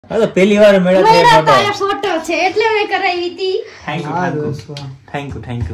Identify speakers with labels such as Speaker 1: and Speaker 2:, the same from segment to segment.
Speaker 1: હા તો પહેલી વાર મેળા
Speaker 2: ફોટો છે એટલે મેં કરાવી હતી.
Speaker 1: Thank you.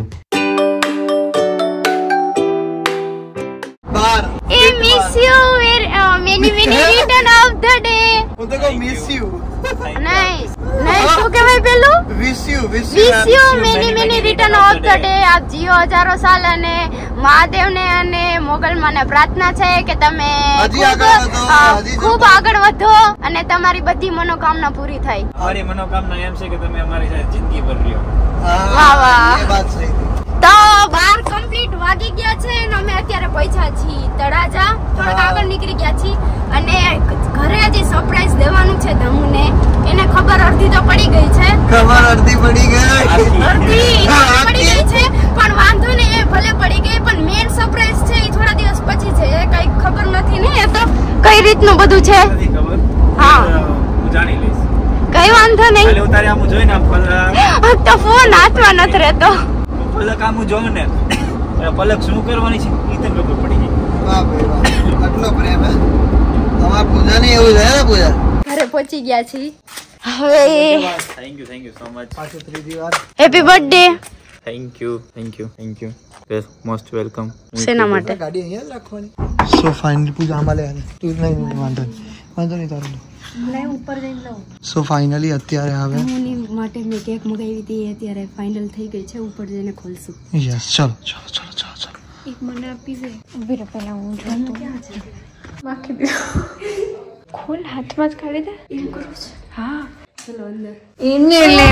Speaker 2: એ miss you many return of the day.
Speaker 3: હું તો કહું મિસ યુ.
Speaker 2: નહીં શું કહેવાય પેલું?
Speaker 3: Wish you
Speaker 2: many return of the day. આપ જીઓ હજારો સાલ અને મહાદેવને અને મોગલમાને પ્રાર્થના છે કે તમે ખૂબ આગળ વધો અને તમારી બધી મનોકામના પૂરી થાય.
Speaker 1: અમારી મનોકામના એમ છે કે તમે અમારી સાથે જિંદગી ભર રહ્યો.
Speaker 2: વાહ.
Speaker 3: એ વાત સહી.
Speaker 2: તો 12 કમ્પ્લીટ વાગી ગયા છે અને અમે અત્યારે પહોંચ્યા છીએ તળાજા. થોડાક આગળ નીકળી ગયા છીએ અને ઘરે હજી સરપ્રાઈઝ દેવાનું છે ધમુને. એને ખબર અડધી તો પડી ગઈ છે.
Speaker 3: ખબર અડધી પડી ગઈ
Speaker 2: છે પણ વાંધો નહીં, એ ભલે પડી ગઈ પણ મેઈન સરપ્રાઈઝ છે એ થોડા દિવસ પછી છે. એ કઈ ખબર નથી ને, એ તો કઈ રીતનું બધું છે. હા
Speaker 1: હું જાણી લઈશ.
Speaker 2: કઈ વાંધો નહીં.
Speaker 1: ખાલી ઉતારે આમ જોઈને આમ
Speaker 2: તો ફોન હાથમાં નથી રહેતો.
Speaker 1: પલક આમ જોઉં ને પલક શું કરવાની છે એ તો ખબર પડી ગઈ.
Speaker 3: વાહ ભાઈ વાહ, આટલો પ્રેમ હે તમારા પૂજા ને. એવું છે ને પૂજા
Speaker 2: ઘરે પહોંચી ગયા છીએ હવે.
Speaker 1: Thank you so much.
Speaker 3: પાછો ત્રીજી વાર
Speaker 2: happy birthday.
Speaker 1: Thank you most welcome.
Speaker 2: શેના માટે?
Speaker 3: ગાડી અહીંયા જ રાખવાની. સો ફાઇનલી પૂજા આમાં લે તું નહીં વાંધો નહીં તારું
Speaker 2: લાય ઉપર જઈને લાવ.
Speaker 3: સો ફાઇનલી અત્યારે હવે
Speaker 2: હું માટે મેં કેક મગાવી હતી, અત્યારે ફાઇનલ થઈ ગઈ છે. ઉપર જઈને ખોલશું.
Speaker 3: યસ ચલો.
Speaker 2: એક મને આપી દે. ઉભી રહે પહેલા હું જોઉં ક્યાં છે. બાકી દે. ખોલ, હાથમાં જ કાઢી દે. એમ કરું છું. હા ચલો અંદર. એને લે.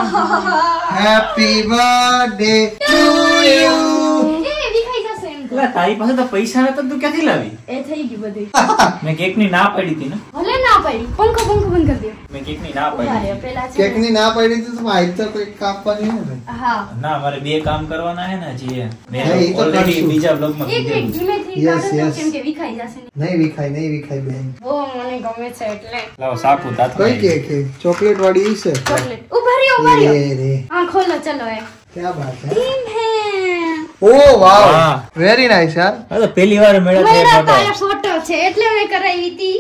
Speaker 3: Happy birthday to you.
Speaker 2: એ વિખાઈ જશે એમ.
Speaker 1: તારી પાસે તો પૈસા નતા, તું ક્યાંથી લાવી?
Speaker 2: એ થઈ ગઈ બધી.
Speaker 1: મેં કેક ની ના પાડી હતી ને.
Speaker 2: ભલે ના પાડી. પંખો બંધ કરી દે.
Speaker 1: મેં કેક ની ના પાડી.
Speaker 2: પેલા
Speaker 3: કેક ની ના પડી તો માહિતી તો કોઈ કાપવાની હે ભાઈ.
Speaker 2: હા
Speaker 1: ના, મારે 2 કામ કરવાના હે ને હજી. મેં
Speaker 3: હા, એ તો
Speaker 1: ઓલરેડી
Speaker 3: કરશું.
Speaker 1: બીજા બ્લોગ માં
Speaker 2: એક
Speaker 1: કીધું.
Speaker 2: ધીમેથી
Speaker 3: Yes,
Speaker 2: કાઢો
Speaker 3: yes.
Speaker 2: તો કેમ કે વિખાઈ જશે.
Speaker 3: નહીં વિખાય બેન.
Speaker 2: બહુ મને ગમે છે એટલે.
Speaker 1: લાવો સાકુ તાત.
Speaker 3: કઈ કેક હે? ચોકલેટ વાળી છે.
Speaker 2: ચોકલેટ. ઉભા રહ્યો.
Speaker 3: એ રે
Speaker 2: હા ખોલો ચલો. એ
Speaker 3: क्या बात है.
Speaker 2: ટીમ હે.
Speaker 3: ओ वाव
Speaker 1: हाँ।
Speaker 3: वेरी नाइस यार.
Speaker 1: હા તો પહેલી વાર
Speaker 2: મેરા તારા ફોટો છે એટલે મેં કરાવી હતી.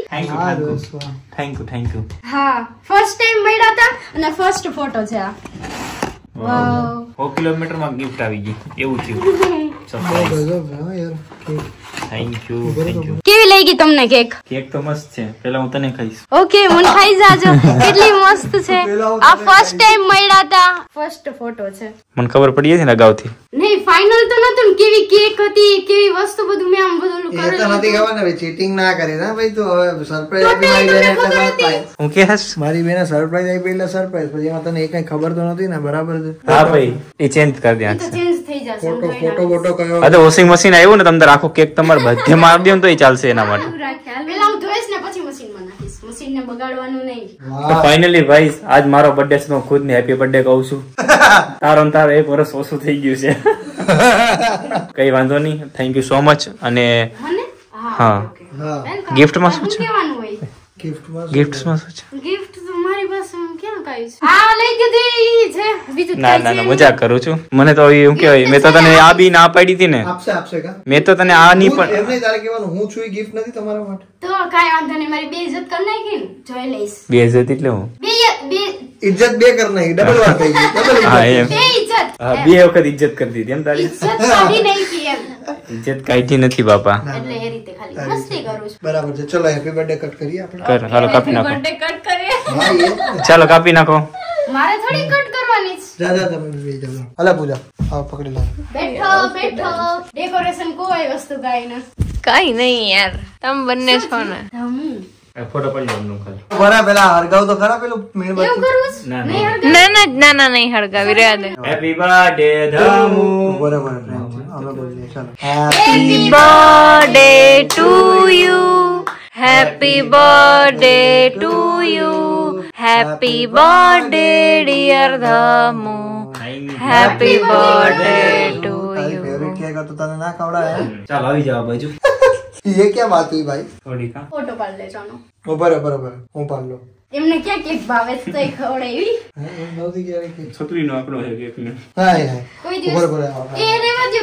Speaker 1: Thank you.
Speaker 2: હા ફર્સ્ટ ટાઈમ મળ્યા હતા અને ફર્સ્ટ ફોટો છે આ. વાવ.
Speaker 1: 100 કિલોમીટર માં ગિફ્ટ આવી ગઈ એવું થયું. સરપ્રાઈઝ.
Speaker 3: गजब है यार केक.
Speaker 1: Thank you.
Speaker 2: કેવી લાગી તમને કેક?
Speaker 1: કેક તો મસ્ત છે. પેલા હું તને ખાઈશ.
Speaker 2: ઓકે મને ખાઈ જાજો. કેટલી મસ્ત છે. આ ફર્સ્ટ ટાઈમ મળ્યા હતા. ફર્સ્ટ ફોટો છે.
Speaker 1: મને ખબર પડી હતી ને અગાઉથી.
Speaker 2: નહીં ફાઇનલ તો નતું ને. કેવી કેક હતી, કેવી વસ્તુ બધું મેં આમ બધું
Speaker 3: ये तो
Speaker 2: કરેલું.
Speaker 3: નથી ખબર ને ભાઈ ચીટિંગ ના કરે ના ભાઈ. તો હવે સરપ્રાઈઝ આપી મારી બેન એટલે સરપ્રાઈઝ.
Speaker 1: હું કહેશ?
Speaker 3: મારી બેને સરપ્રાઈઝ આપી એટલે સરપ્રાઈઝ. પછી એમાં તને એ કઈ ખબર તો નથી ને. બરાબર છે.
Speaker 1: હા ભાઈ એ ચેન્જ કરી દે.
Speaker 2: એ તો ચેન્જ થઈ જશે. હું
Speaker 3: ફોટો
Speaker 2: જોઈ
Speaker 3: ફોટો ફોટો કયો.
Speaker 1: હા તો વોશિંગ મશીન આવ્યું ને તમે આખો કેક તમારે બધે મારી દો ને તો એ ચાલશે એના માટે.
Speaker 2: નાખીશ. પેલા હું ધોઈશ ને પછી મશીનમાં નાખીશ. મશીનને બગાડવાનું નહીં.
Speaker 1: તો ફાઇનલી ભાઈ આજ મારો બર્થડે છે. હું ખુદ ને હેપી બર્થડે કહું છું. તારો ને તારો 1 વર્ષ ઓછું થઈ ગયું છે. કઈ વાંધો નહીં. Thank you so much. અને
Speaker 2: મને
Speaker 1: હા
Speaker 3: હા
Speaker 1: ગિફ્ટમાં શું છે?
Speaker 2: કેવાનું હોય?
Speaker 3: ગિફ્ટમાં
Speaker 1: શું છે?
Speaker 2: ગિફ્ટ તો મારી પાસે ક્યાં કાઈ છે. હા લઈ દીધી છે. બીજું
Speaker 1: ના ના મજાક કરું છું. મને તો એમ કેવાય મેં તો તને આ બી ના પાડી હતી ને.
Speaker 3: આપશે કા.
Speaker 1: મેં તો તને આ ની પણ
Speaker 3: એમને તારે કહેવાનું હું છું. ગિફ્ટ નથી તમારા માટે.
Speaker 2: તો કાઈ વાંધો નહીં. મારી બે ઇજ્જત કરી નાખી ને જોઈ લઈશ.
Speaker 1: બે હજાર એટલે હું
Speaker 2: બે
Speaker 3: ઇજ્જત બે કર નાખી. ડબલ વાત થઈ ગઈ. ડબલ
Speaker 1: હા એમ
Speaker 2: બે ઇજ્જત.
Speaker 1: હા 2 વખત ઇજ્જત કરી દીધી એમ તારી.
Speaker 2: ઇજ્જત કાઢી નાખી એમ.
Speaker 1: ઇજ્જત કાઢી નથી બાપા.
Speaker 2: એટલે એ રીતે ખાલી મસ્તી કરું છું.
Speaker 3: બરાબર છે. ચલો હેપી બર્થડે કટ કરીએ આપણે.
Speaker 1: કર હાલો કાપી નાખો.
Speaker 2: બર્થડે કટ કરીએ.
Speaker 3: હા એ
Speaker 1: ચાલો કાપી નાખો.
Speaker 2: મારે થોડી કટ કરવાની છે.
Speaker 3: જા તમે બે જાઓ. અલા પૂજા આવ પકડી લો.
Speaker 2: બેઠો ડેકોરેશન કોઈ વસ્તુ કાઈ ના.
Speaker 4: કઈ નહીં યાર, તમે બંને છો ને.
Speaker 1: ફોટો પડી લો ખાલી.
Speaker 3: બરા પેલા હરગાવ તો ખરા પેલું મીણબત્તી.
Speaker 2: એવું કરું છું?
Speaker 1: ના,
Speaker 2: નહીં
Speaker 1: ના.
Speaker 2: હરગાવ?
Speaker 4: ના નહીં હળગાવી રહ્યા દે.
Speaker 1: Happy birthday Dhamu.
Speaker 3: બરાબર હવે બોલીએ ચાલો.
Speaker 4: Happy birthday to you. Happy birthday to you. Happy birthday dear Dhamu. Happy birthday to
Speaker 3: તારી
Speaker 4: યુ.
Speaker 3: ફેવરિટ કેક હતો તને ના ખવડાય.
Speaker 1: ચાલો આવી જાવ બાજુ.
Speaker 3: ये क्या बात हुई भाई.
Speaker 1: થોડી કા
Speaker 2: ફોટો પાડ લેવાનો.
Speaker 3: બરાબર હું પાડ લો.
Speaker 2: એમને ક્યાં કેક ભાવે છે તો એ ખવડાવી.
Speaker 3: નહોતી ક્યારે કેક.
Speaker 1: છોકરીનો આંકડો છે કેક નો.
Speaker 3: હા
Speaker 2: કોઈ દિવસ એ રેવા દો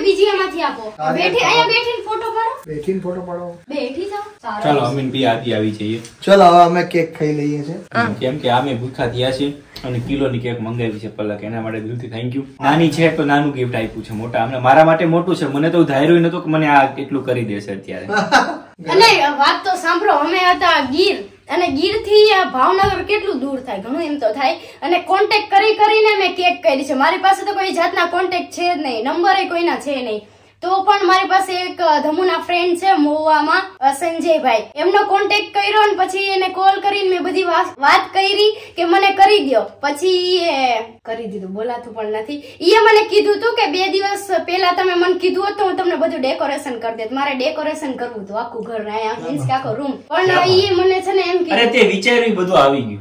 Speaker 2: બીજી એમાંથી આપો. બેઠી અહીંયા બેઠીને ફોટો પાડો.
Speaker 3: બેઠીને ફોટો પાડો.
Speaker 2: બેઠી જાઓ.
Speaker 1: ચાલો અમીન બી આદિ આવી જઈએ.
Speaker 3: ચલો હવે અમે કેક ખાઈ લઈએ છે.
Speaker 1: કેમ કે અમે ભૂખા થયા છે અને કિલોની કેક મંગાવી છે પલક, એના માટે દિલથી થેન્ક યુ. નાની છે તો નાનું ગિફ્ટ આપ્યું છે, મોટા અમને મારા માટે મોટું છે. મને તો ધાર્યું નતું કે મને આ કેટલું કરી દેશે અત્યારે.
Speaker 2: અને વાત તો સાંભળો, અમે હતા ગીર અને ગીર થી ભાવનગર કેટલું દૂર થાય, ઘણું એમ તો થાય. અને કોન્ટેક્ટ કરીને મેં કેક કરી છે. મારી પાસે તો કોઈ જાતના કોન્ટેક્ટ છે જ નહીં, નંબર કોઈના છે નહીં. તો પણ મારી પાસે એક ધમુના ફ્રેન્ડ છે મોવામાં, સંજયભાઈ, એમનો કોન્ટેક્ટ કર્યો અને પછી એને કોલ કરીને મેં બધી વાત કરી કે મને કરી દો. પછી કરી દીધું, બોલાતું પણ નથી. એ મને કીધું હતું કે 2 દિવસ પહેલા તમે મને કીધું હોત તો હું તમને બધું ડેકોરેશન કરી દેત. મારે ડેકોરેશન કરવું હતું આખું ઘર, મીન્સ કે આખો રૂમ. પણ એ મને છે ને એમ કીધું,
Speaker 1: અરે તે વિચાર્યું બધું આવી ગયું.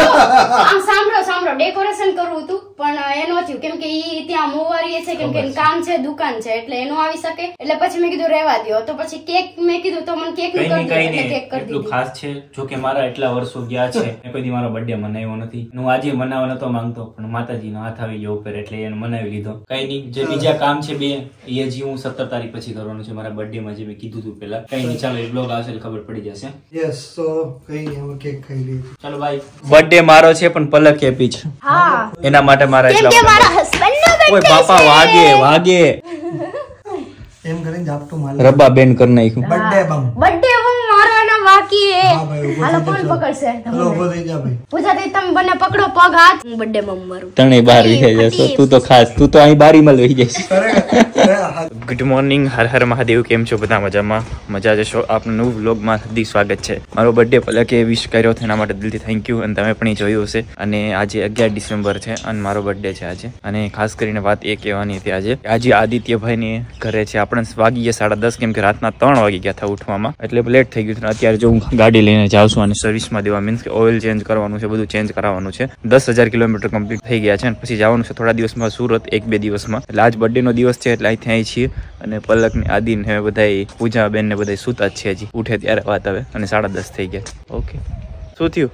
Speaker 2: સાંભળો ડેકોરેશન કરવું હતું પણ એ નો થયું કેમ કે ઈ ત્યાં મોવારીએ છે, કેમ કે કામ છે, દુકાન છે, એટલે એનો આવી શકે. એટલે પછી મેં કીધું રહેવા દો. તો પછી કેક મેં કીધું તો મને કેક નું કરી દો, એટલે કેક કરી દીધું.
Speaker 1: ખાસ છે જો કે મારા એટલા વર્ષો ગયા છે, મેં કોઈ મારો બર્થડે મનાવ્યો નથી. હું આજે મનાવવા નતો માંગતો પણ માતાજીનો હાથ આવી ગયો ઉપર એટલે એને મનાવી લીધો. કઈ નહીં, જે બીજા કામ છે બે એ હજી હું 17 તારીખ પછી કરવાનું છે મારા બર્થડે માં, જે મેં કીધું હતું પેલા. કઈ નહીં, ચાલો એ બ્લોગ આવશે ખબર પડી જશે.
Speaker 3: યસ, તો કઈ નહીં, અમે કેક ખાઈ લઈએ.
Speaker 1: ચાલો બાય. બર્થડે મારો છે પણ પલક હેપી છે.
Speaker 2: હા,
Speaker 1: એના માટે મારા
Speaker 2: કેમ કે મારા હસબન્ડ નો
Speaker 1: ઓય બાપા વાગે
Speaker 3: એમ કરીને ઝાપટું માર
Speaker 1: રબ્બા બેન કરી નાખ્યું.
Speaker 3: બર્થડે બમ
Speaker 2: મારાના બાકી હે.
Speaker 3: હા ભાઈ, ઉભો
Speaker 2: હાલો
Speaker 3: થઈ
Speaker 2: કોણ
Speaker 3: જા.
Speaker 2: પકડશે?
Speaker 3: ચલો ઉભો થઈ જા ભાઈ.
Speaker 2: પૂજા દે, તમે બંને પકડો પગ હાથ. હું બર્થડે મમ મારું.
Speaker 1: તને બહાર વિખાઈ જશે. તું તો ખાસ, તું તો અહીં બારીમાં લઈ જઈશ.
Speaker 3: ખરેખર
Speaker 1: ગુડ મોર્નિંગ, હર હર મહાદેવ. કેમ છો બધા? મજામાં મજા જશો. આપનું નવું વ્લોગમાં હાર્દિક સ્વાગત છે. મારો બર્થડે પલકે વિશ કર્યો હતો એના માટે દિલથી થેન્ક યુ. અને તમે પણ એ જોયું હશે. અને આજે 11 ડિસેમ્બર છે અને મારો બર્થડે છે આજે. અને ખાસ કરીને વાત એ કહેવાની હતી આજે આદિત્યભાઈને ઘરે છે. આપણે વાગી ગયા 10:30, કેમ કે રાતના 3 વાગી ગયા હતા ઉઠવામાં, એટલે લેટ થઈ ગયું. અત્યારે જો હું ગાડી લઈને જાઉં છું અને સર્વિસમાં દેવા, મીન્સ કે ઓઇલ ચેન્જ કરવાનું છે, બધું ચેન્જ કરાવવાનું છે. 10,000 કિલોમીટર કમ્પ્લીટ થઈ ગયા છે અને પછી જવાનું છે થોડા દિવસમાં સુરત, 1-2 દિવસમાં. એટલે આજ બર્થડે નો દિવસ છે એટલે અહીંથી અહીં છીએ. અને પલક ને આદિ ને બધા પૂજા બેન ને બધા સુતા જ છે, હજી ઉઠે ત્યારે વાત આવે. અને 10:30 થઈ ગયા. ઓકે, શું થયું?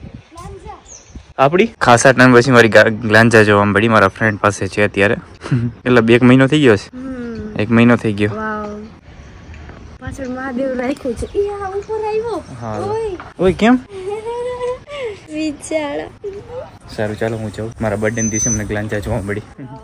Speaker 1: આપડી ખાસા ટાઈમ પછી મારી ગ્લાંજા જોવા મળી મારા ફ્રેન્ડ પાસે છે અત્યારે. એટલે 1 મહિનો થઈ ગયો છે. 1 મહિનો થઈ ગયો.
Speaker 2: પાછળ મહાદેવ રાખ્યું છે. ઈ આ ઉપર આવ્યો.
Speaker 1: ઓય કેમ?
Speaker 2: વિચાર.
Speaker 1: સારું, ચાલો હું જાઉં. મારા બર્થડે ના દિવસે મને ગ્લાંજા જોવા મળી.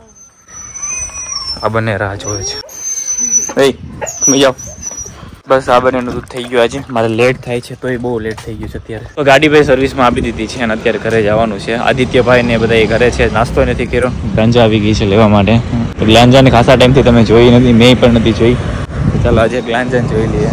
Speaker 1: આ બંને રાહ જોવે છે. તમે જાઓ. બસ આ બંનેનું દૂધ થઈ ગયું આજે. મારે લેટ થાય છે, તો એ બહુ લેટ થઈ ગયું છે અત્યારે. તો ગાડી ભાઈ સર્વિસમાં આપી દીધી છે અને અત્યારે ઘરે જવાનું છે. આદિત્યભાઈ ને બધા ઘરે છે, નાસ્તો નથી કર્યો. ગાંજા આવી ગઈ છે લેવા માટે. ગ્લાંજા ને ખાસા ટાઈમથી તમે જોઈ નથી, મેં પણ નથી જોઈ. ચાલો આજે ગ્લાંજા જોઈ લઈએ.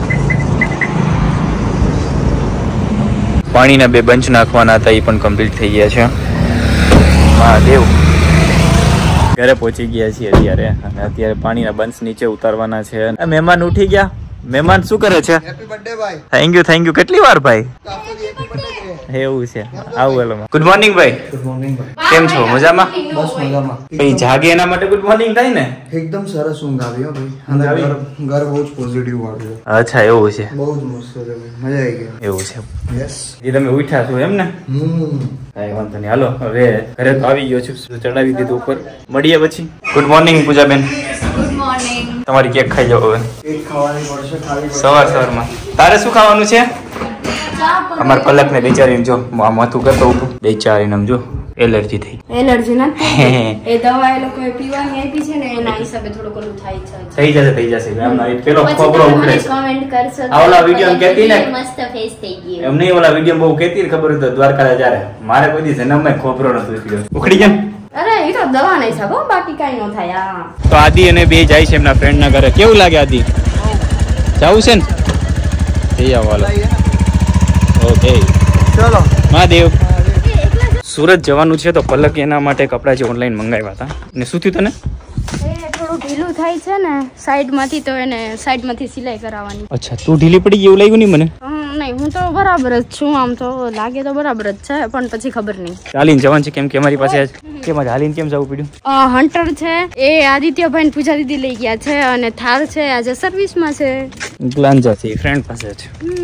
Speaker 1: પાણીના 2 બંચ નાખવાના હતા, એ પણ કમ્પ્લીટ થઈ ગયા છે. મહાદેવ. ઘરે પહોંચી ગયા છીએ અત્યારે અને અત્યારે પાણીના બંચ નીચે ઉતારવાના છે. મહેમાન ઉઠી ગયા. મહેમાન શું કરે છે?
Speaker 3: હેપી બર્થડે ભાઈ.
Speaker 1: Thank you. કેટલી વાર ભાઈ? એવું છે. આવું હેલો. ગુડ મોર્નિંગ ભાઈ.
Speaker 3: ગુડ મોર્નિંગ ભાઈ.
Speaker 1: કેમ છો? મજામાં?
Speaker 3: બસ મજામાં.
Speaker 1: ભાઈ જાગે એના માટે ગુડ મોર્નિંગ થાય ને?
Speaker 3: એકદમ સરસ ઊંઘ આવી હો ભાઈ. અને ઘર બહુ જ પોઝિટિવ વાળું છે.
Speaker 1: અચ્છા એવું છે.
Speaker 3: બહુ જ મસ્ત છે ભાઈ, મજા આવી ગઈ.
Speaker 1: એવું છે.
Speaker 3: યસ.
Speaker 1: એ તમે ઉઠ્યા છો એમ ને? કઈ વાંધો નહીં. હાલો હવે ઘરે તો આવી ગયો છું, ચડાવી દીધું ઉપર. મળીએ પછી. ગુડ મોર્નિંગ પૂજાબેન.
Speaker 2: Good morning.
Speaker 1: તમારી કેક ખાઈ જાઓ હવે.
Speaker 3: કેક ખાવાની પડશે, ખાવી પડશે.
Speaker 1: સવારમાં. તારે શું ખાવાનું છે? અમાર પલક ને બેચારીને જો માથું કરતો ઉઠું, બેચારીને જો એલર્જી થઈ.
Speaker 2: એલર્જી નથી. એ દવા એ લોકોએ પીવાની આપી છે ને એના હિસાબે થોડું ઘણું થાય છે.
Speaker 1: થઈ જશે. આમના એક પેલો ખોબરો ઉખડે છે.
Speaker 2: કમેન્ટ કરશો.
Speaker 1: આ ઓલા વિડિયો કહેતી ને
Speaker 2: મસ્ત ફેસ થઈ ગયો.
Speaker 1: એમ નહીં, ઓલા વિડિયો બહુ કહેતી ને ખબર તો દ્વારકા જ્યારે મારે કોઈ દી જન્મમાં ખોબરો નતો ઉખડ્યો. ઉખડી ગયા.
Speaker 2: અરે એ તો દવા નહીં સાબો, બાકી કાઈ ન થાય.
Speaker 1: તો આદિ અને બે જાય છે એમના ફ્રેન્ડ ના ઘરે. કેવું લાગે આદિ? જાવું છે ને? જઈ આવો હાલો. ઓકે
Speaker 3: ચલો
Speaker 1: મહાદેવ. સુરત જવાનું છે તો પલક એના માટે કપડા જે ઓનલાઈન મંગાવ્યા હતા. ને શું થયું તને?
Speaker 2: થોડું ઢીલું થાય છે ને સાઈડ માંથી, તો એને સાઈડ માંથી સિલાઈ કરાવવાની.
Speaker 1: અચ્છા, તું ઢીલી પડી ગઈ એવું લાગ્યું નહીં મને?
Speaker 2: નહીં, હું તો બરાબર જ છું. આમ તો લાગે તો બરાબર જ છે પણ પછી ખબર નહીં.
Speaker 1: ચાલીને જવાનું છે કેમ કે અમારી પાસે કેમ હાલીને કેમ જવું પડ્યું?
Speaker 2: હન્ટર છે એ આદિત્યભાઈ ને પૂજા દીદી લઈ ગયા છે અને થાર છે આજે સર્વિસમાં છે.
Speaker 1: ગ્લાંજા છે ફ્રેન્ડ પાસે છે.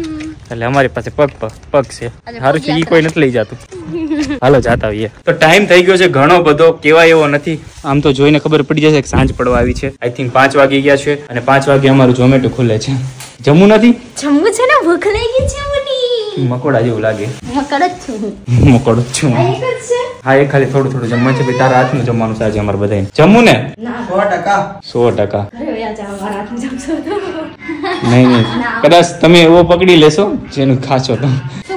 Speaker 1: એટલે અમારી પાસે પગ છે. સારું છે ઈ કોઈ નથી લઈ જતું. હાલો જાતા આવીએ. તો ટાઈમ થઈ ગયો છે ઘણો બધો, કેવાય એવો નથી. આમ તો જોઈને ખબર પડી જશે કે સાંજ પડવા આવી છે. આઈ થિંક 5 વાગી ગયા છે અને 5 વાગે અમારું ઝોમેટો ખુલે છે. જમવું નથી?
Speaker 2: જમવું છે ને, ભૂખ લાગી છે મને.
Speaker 1: મકોડા જેવું લાગે.
Speaker 2: મકોડો જ છું.
Speaker 1: હા એ ખાલી થોડું થોડું જમવાનું છે. તારા હાથનું જમવાનું સાજે અમારે બધાને જમવું ને 100%. નહીં કદાચ તમે એવો પકડી લેશો જેનું ખાશો તો.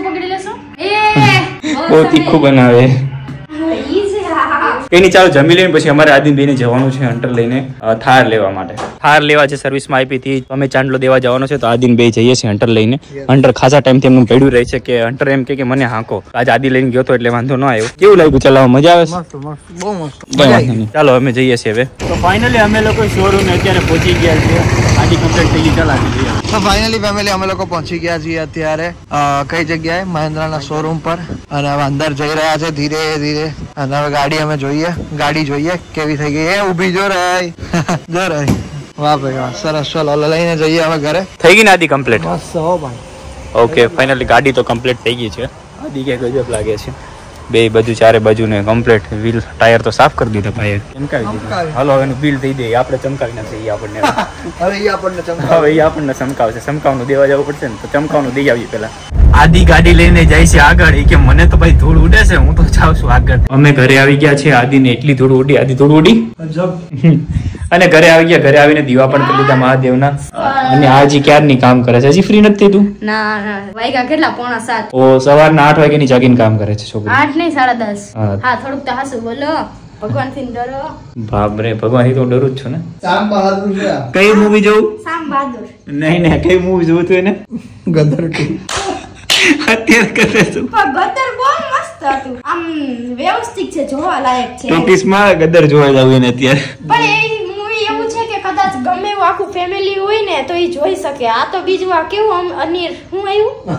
Speaker 1: બહુ તીખું બનાવે. કઈ નહીં ચાલો જમી લઈને પછી અમારે આદિનભાઈને જવાનું છે હન્ટર લઈને થાર લેવા માટે. થાર લેવા છે સર્વિસમાં આપી હતી, અમે ચાંદલો દેવા જવાનો છે તો આદિનભાઈ જઈએ છીએ હન્ટર લઈને. હન્ટર ખાસા ટાઈમથી એમનું પડ્યું રહે છે કે હન્ટર એમ કે મને હાંકો. આજે આદિ લઈને ગયો તો એટલે વાંધો ન આવ્યો. કેવું લાગ્યું ચલાવવા? મજા આવે છે?
Speaker 3: બહુ મસ્ત.
Speaker 1: ચાલો અમે જઈએ છીએ હવે. તો ફાઇનલી અમે લોકો શોરૂમ અત્યારે પહોંચી ગયા છીએ. આદિ કમ્પ્લીટ થઈ ગઈ. ચલાવી દઈએ.
Speaker 3: તો ફાઇનલી ફેમિલી અમે લોકો પહોંચી ગયા છીએ અત્યારે કઈ જગ્યાએ? મહિન્દ્રાના શોરૂમ પર. અને હવે અંદર જઈ રહ્યા છે ધીરે ધીરે. અને હવે ગાડી અમે ગાડી જોઈએ કેવી થઈ ગઈ. એ ઊભી જો રહી જો રહી. વાહ ભાઈ વાહ, સરસ. ચલો લઈને જઈએ હવે ઘરે.
Speaker 1: થઈ ગઈ ને આદિ કમ્પ્લીટ?
Speaker 3: મસ્ત હો ભાઈ.
Speaker 1: ઓકે ફાઇનલી ગાડી તો કમ્પ્લીટ થઈ ગઈ છે. આદિ કે ગજબ લાગે છે. બે બાજુ ચારે બાજુ ને કમ્પ્લીટ. વ્હીલ ટાયર તો સાફ કરી દીધા ભાઈ, ચમકાવી દીધું. હાલો એનું બિલ દઈ દઈએ આપણે. ચમકાવી નાખીએ એ આપણને.
Speaker 3: હવે એ આપણને
Speaker 1: ચમકાવશે. ચમકાવનું દેવા જવું પડશે ને તો ચમકાવનું દઈ આવીએ પેલા. આદિ ગાડી લઈને જાય છે આગળ. કે મને તો ભાઈ ધૂળ ઉડે છે, હું તો જાઉં છું આગળ. અમે ઘરે આવી ગયા છે. આદિને એટલી ધૂળ ઉડી. આદિ ધૂળ ઉડી અને ઘરે આવી ગયા. ઘરે આવીને દીવા પણ કરી લીધા મહાદેવના. અને આજી ક્યારની કામ કરે છે? હજી ફ્રી નથી તું?
Speaker 2: ના વાગ્યા કેટલા? 6:45.
Speaker 1: ઓ સવારના 8 વાગ્યાની જાગીને કામ કરે છે છોકરી.
Speaker 2: 8 નહીં 10:30. હા થોડુંક તો હાસું બોલો. ભગવાન થી ડરો.
Speaker 1: બાપ રે, ભગવાન થી તો ડરું જ છું ને.
Speaker 3: શામ બહાદુર છે.
Speaker 1: કઈ મૂવી જોઉં?
Speaker 2: શામ બહાદુર.
Speaker 1: નહીં કઈ મૂવી જોવું તું એને?
Speaker 3: ગદર 2.
Speaker 1: અત્યારે કરે છું.
Speaker 2: ગદર બહુ મસ્ત હતું. આમ વ્યવસ્થિત છે, જોવા લાયક છે.
Speaker 1: ટોકીસમાં ગદર જોવા જાવ એને અત્યારે.
Speaker 2: પણ એ મૂવી એવું છે કે કદાચ ગમે એવું આખું ફેમિલી હોય ને તો એ જોઈ શકે. આ તો બીજું આ કેવું અનીર હું આવ્યું.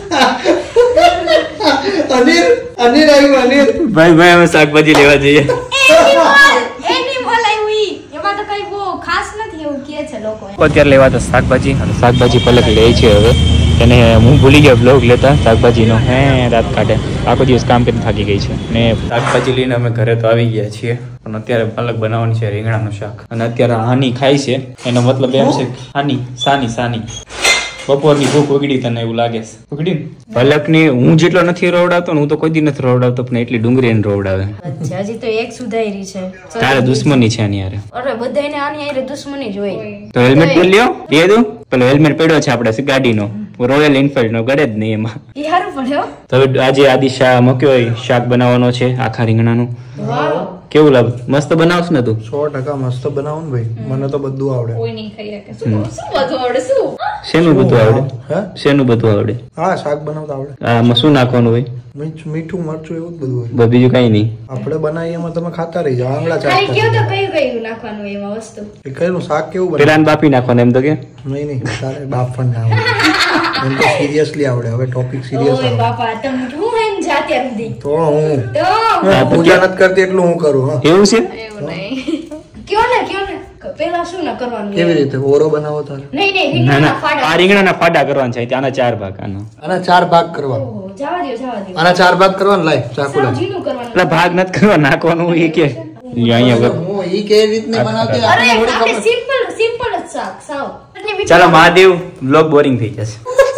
Speaker 3: અનિર
Speaker 1: ભાઈ અમે શાકભાજી લેવા જઈએ.
Speaker 2: એનિમલ આવ્યું ઈ. એમાં તો કઈ બહુ ખાસ નથી એવું કહે છે લોકો.
Speaker 1: અત્યારે લેવા તો શાકભાજી પલક લે છે હવે. એને હું ભૂલી ગયો બ્લોગ લેતા શાકભાજીનો. રાત કાઢે આખો દિવસ કામ કરીને થાકી ગઈ છે. ને શાકભાજી લઈને અમે ઘરે તો આવી ગયા છીએ. પણ અત્યારે પલક બનાવવાની છે રીંગણાનું શાક. અને અત્યારે હાની ખાય છે. એનો મતલબ એમ છે હાની સાની બપોરની ભૂખ ઉગડી. તને એવું લાગે છે ઉગડી? પલકની હું જેટલો નથી રોવડાવતો ને, હું તો કોઈ દી નથી રોવડાવતો, પણ એટલી ડુંગળી એને રોવડાવે.
Speaker 2: હજી તો એક સુધારી છે.
Speaker 1: તારે દુશ્મની છે આની યાર.
Speaker 2: અરે બધાને આની યાર દુશ્મની જ હોય.
Speaker 1: તો હેલ્મેટ લઈ લ્યો. દે દો. પેલો હેલ્મેટ પડ્યો છે આપણે ગાડીનો, રોયલ એનફિલ્ડ નો, ગળે જ નહીં એમાં.
Speaker 2: ઈ હારું પડ્યો.
Speaker 1: તો આજે આદિ શાક બનાવવાનો છે આખા રીંગણાનું. કેવું લાગે? મસ્ત બનાવશ ને તું?
Speaker 3: 100% મસ્ત બનાવું ભાઈ. મને તો બધું આવડે.
Speaker 2: કોઈ નહીં ખાઈ શકે. શું બધું આવડે?
Speaker 1: શેનું બધું આવડે? શેનું બધું આવડે?
Speaker 3: હા શાક બનાવતા આવડે.
Speaker 1: આમાં શું નાખવાનું હોય?
Speaker 3: મીઠું મરચું એવું જ બધું હોય.
Speaker 1: બીજું કઈ નહીં.
Speaker 3: આપણે બનાવીએ એમાં તમે ખાતા રહી જાવ. આંગળા
Speaker 2: ખાઈ
Speaker 3: ચાટતા.
Speaker 2: કયો તો કયું નાખવાનું એમાં વસ્તુ?
Speaker 3: એ કયું શાક કેવું બને?
Speaker 1: પેલા બાફી નાખવાનું એમ તો કે
Speaker 3: નહીં તારે બાપ પણ ના આવડે. એમ તો સિરિયસલી આવડે. હવે ટોપિક સિરિયસ
Speaker 2: ઓય
Speaker 3: આવે
Speaker 2: બાપા તમે હું હેન જાતે સુધી
Speaker 3: તો હું
Speaker 2: તો
Speaker 3: પૂજા નથી કરતી એટલું હું કરું. હા
Speaker 1: એવું છે?
Speaker 2: એવું નહીં. કયો ને પેલા શું ના કરવાનું?
Speaker 3: કેવી રીતે ઓરો બનાવો તારે?
Speaker 2: નહીં
Speaker 1: ના
Speaker 2: રીંગણના
Speaker 1: આ
Speaker 2: ફાડા.
Speaker 1: રીંગણાના ફાડા કરવાના છે. આના 4 ભાગ.
Speaker 3: આના 4 ભાગ કરવા.
Speaker 2: ઓહો, જવા દ્યો.
Speaker 3: આના 4 ભાગ કરવાના. લાય ચાકુ
Speaker 2: સાવ
Speaker 3: લાય.
Speaker 2: ઝીણું કરવાનું.
Speaker 1: એટલે ભાગ નથી કરવા, નાખવાનું એ કે અહીંયા
Speaker 3: હું ઈ કેવી રીતની બનાવતી
Speaker 2: અરે
Speaker 3: આપણને થોડી
Speaker 2: આપણે
Speaker 3: ખબર.
Speaker 2: સિમ્પલ જ શાક સાવ.
Speaker 1: ચાલો મહાદેવ બ્લોગ બોરિંગ થઈ જશે.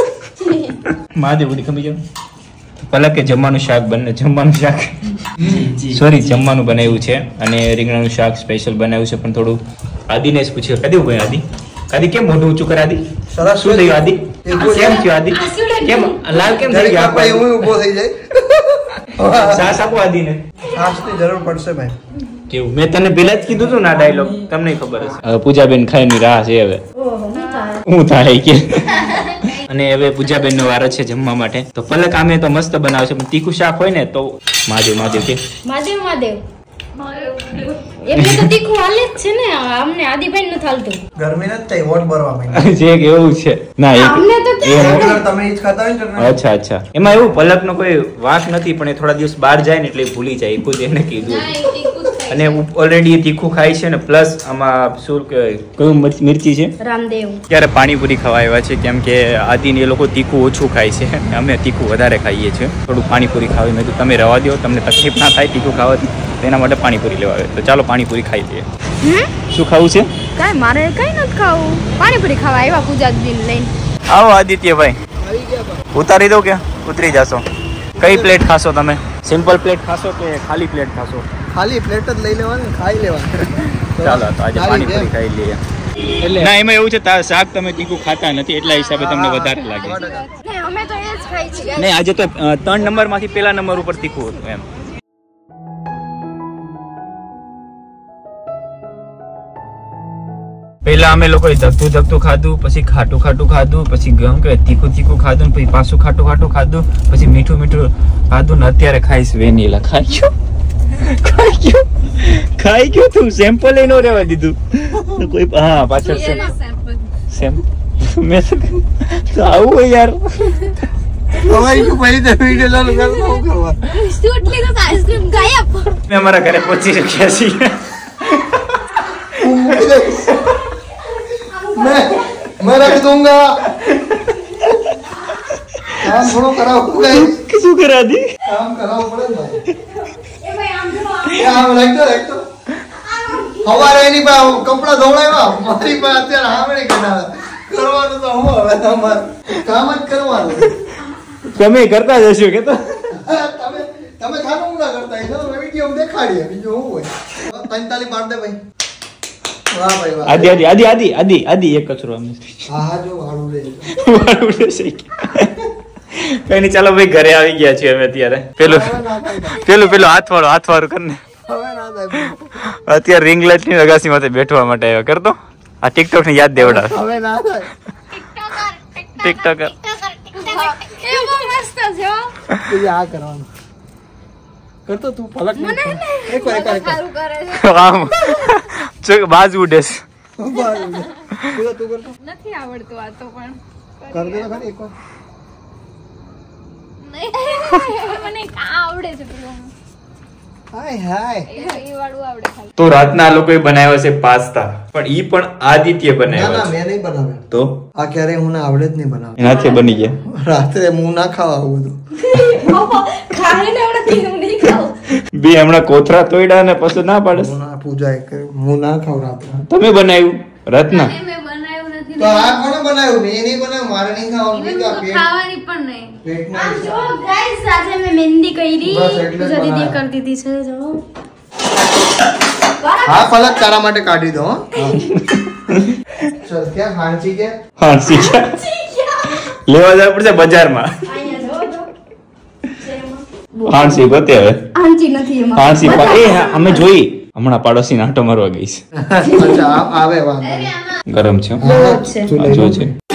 Speaker 1: મહાદેવ ઉડી ખમી જાવ. પલકે જમવાનું શાક સોરી જમવાનું બનાવ્યું છે. અને રીંગણાનું શાક સ્પેશિયલ બનાવ્યું છે. પણ થોડું આદિને જ પૂછ્યું. કદી ભાઈ આદિ કેમ મોઢું ઊંચું કરે? આદિ
Speaker 3: સરસ
Speaker 1: શું થયું? આદિ કેમ થયું? આદિ કેમ લાલ કેમ થઈ ગયા?
Speaker 3: ભાઈ હું ઊભો થઈ જાય.
Speaker 1: સાસ આપો આદિને.
Speaker 3: સાસની જરૂર પડશે ભાઈ.
Speaker 1: કેવું? મેં તને પેલા જ કીધું હતું ને આ ડાયલોગ. તમને ખબર હશે. હવે પૂજાબેન ખાઈની રાહ છે હવે. હું થાય કે અને હવે પૂજાબેન નો વારો છે જમવા માટે. તો પલક આમે તો મસ્ત બનાવે છે, પણ તીખું શાક હોય ને તો મહાદેવ કે
Speaker 2: મહાદેવ એમને તો તીખું હાલે જ છે ને. અમને આદિભાઈ નથી હાલતું.
Speaker 3: ગરમી નથી થઈ વોટ ભરવા માંડી.
Speaker 1: જે એવું છે ના
Speaker 2: અમને તો
Speaker 3: તમે ઈ જ ખાતા હોય ને.
Speaker 1: અચ્છા એમાં એવું પલક નો કોઈ વાંક નથી, પણ એ થોડા દિવસ બહાર જાય ને એટલે ભૂલી જાય. ખુદ એને કીધું. અને ઓલરેડી તીખું ખાય છે ને પ્લસ આમાં શું કયું મિર્ચી છે
Speaker 2: રામદેવ
Speaker 1: ત્યારે પાણીપુરી ખાવા આવ્યા છે કેમ કે આદિને એ લોકો તીખું ઓછું ખાય છે અમે તીખું વધારે ખાઈએ છીએ થોડું પાણીપુરી ખાવી મેં તો તમે રવા દો તમને તકલીફ ના થાય તીખું ખાવાથી તેના માટે પાણીપુરી લેવા આવે તો ચાલો પાણીપુરી ખાઈ લઈએ શું ખાવું છે
Speaker 2: કાંઈ મારે કઈ નથી ખાવું પાણીપુરી ખાવા આવ્યા પૂજા દિન લઈને
Speaker 1: આવો આદિત્યભાઈ ઉતારી દો કે ઉતરી જશો કઈ પ્લેટ ખાશો તમે સિમ્પલ પ્લેટ ખાશો કે ખાલી પ્લેટ ખાશો
Speaker 3: ખાલી પ્લેટ જ લઈ લેવાની ખાઈ લેવાની
Speaker 1: ચાલો તો આજે પાણીપુરી ખાઈ લઈએ ના એમાં એવું છે શાક તમે તીખું ખાતા નથી એટલા હિસાબે તમને વધારે લાગે
Speaker 2: અમે તો એ જ ખાઈ છીએ
Speaker 1: નહીં આજે તો 3 નંબર માંથી પહેલા નંબર ઉપર તીખું હતું એમ પહેલા અમે લોકોએ ધકતું ખાધું પછી ખાટું ખાધું પછી ગમ કે તીખું ખાધું પછી પાછું ખાટું ખાધું પછી મીઠું ખાધું ને અત્યારે ખાઈશ વેનીલા ખાઈ ગયો તું સેમ્પલ લઈને રહેવા દીધું કોઈ હા પાછળ સેમ મેં તો આવું હોય યાર મેં અમારા ઘરે પહોંચી શક્યા છીએ
Speaker 3: मैं रख दूंगा काम थोड़ा कराओ
Speaker 1: શું કરા દી
Speaker 3: काम कराओ पड़े आम रख दो हमारे नहीं पा कपड़ा धोवड़ावा मारी पा અત્યારે આમણે કના કરવાનું તો હું હવે તમાર કામ જ કરવાનું
Speaker 1: તમે કરતા જશો કે તો
Speaker 3: તમે ખાનું ના કરતા એ તો વિડિયો દેખાડીએ બીજું હું હોય 45 પાડ દે ભાઈ વાહ ભાઈ વાહ આદિ એક કચરો અમે હા જો વાળું રે
Speaker 1: કઈ નહીં ચાલો ભાઈ ઘરે આવી ગયા છીએ અમે અત્યારે પેલું હાથ વાળું કરીને
Speaker 3: હવે ના થાય
Speaker 1: અત્યારે રિંગ લાઈટ ની અગાસી માથે બેઠવા માટે આવ્યા કરતો આ ટિકટોક ને યાદ દેવડા
Speaker 3: હવે ના થાય
Speaker 1: ટિકટોકર
Speaker 2: એવો મસ્ત છે હો
Speaker 3: તું આ કરવાનું કરતો તું પલક
Speaker 2: મને
Speaker 3: એક વાર
Speaker 2: સારું કરે છે
Speaker 1: આમ બાજુ ઉડેસ
Speaker 3: તું કરતો
Speaker 2: નથી આવડતું આ તો પણ
Speaker 3: કર દે તો ખરી એક વાર
Speaker 2: મને આવડે છે પેલું
Speaker 3: હાય
Speaker 2: એ વાળું આવડે ખાલી
Speaker 1: તો રાતના લોકોએ બનાવ્યો છે પાસ્તા પણ ઈ પણ આદિત્ય
Speaker 3: ના
Speaker 1: બનાવ્યો
Speaker 3: ના મેં નહીં બનાવ્યો
Speaker 1: તો
Speaker 3: આ ક્યારે હું ના આવડે જ નહીં બનાવ
Speaker 1: એનાથી બની ગયા
Speaker 3: રાત્રે હું ના ખાવા આવું બધું
Speaker 2: ખાઈને આવડે હું નહીં ખાઉં
Speaker 1: બે હમણાં કોથરા તોડ્યા ને પછી ના પાડે
Speaker 3: હું ના પૂજા એક હું ના ખાવ રાત્રે
Speaker 1: તમે બનાવ્યું રત્ના
Speaker 2: મેં બનાવ્યું નથી
Speaker 3: તો આ કોણે બનાવ્યું મેં નહીં બનાવ્યું મારે નહીં ખાવાનું નહીં તો આ પેટ
Speaker 2: ખાવાની પણ નહીં
Speaker 3: પેટમાં
Speaker 2: આમ જો ગાઈસ આજે મેં મહેંદી કરી
Speaker 3: બસ એટલે જ
Speaker 2: પૂજા દીદી
Speaker 3: બનાવ્યા.
Speaker 2: કરતી હતી છે જો
Speaker 3: હા પલક તારા માટે કાઢી દો હો ચલ ક્યાં હાંચી કે
Speaker 1: હા શીખ્યા લેવા જવું પડશે બજારમાં
Speaker 2: અહીંયા જો
Speaker 1: હાંસી ગોતે હવે
Speaker 2: આંચી નથી એમાં
Speaker 1: હાંસી અમે જોઈ હમણાં પાડોશી નાટો મારવા ગઈ છે
Speaker 3: અચ્છા આવે વાંધો નહીં.
Speaker 1: ગરમ છે હો.
Speaker 3: હા,
Speaker 2: છે.
Speaker 3: તું લઈ
Speaker 1: જો
Speaker 3: લો.
Speaker 1: છે